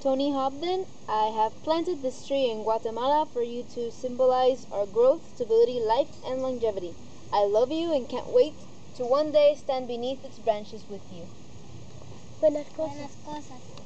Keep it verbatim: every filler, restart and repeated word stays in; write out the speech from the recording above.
Tony Hobden. I have planted this tree in Guatemala for you to symbolize our growth, stability, life, and longevity. I love you and can't wait to one day stand beneath its branches with you. Buenas cosas. Buenas cosas.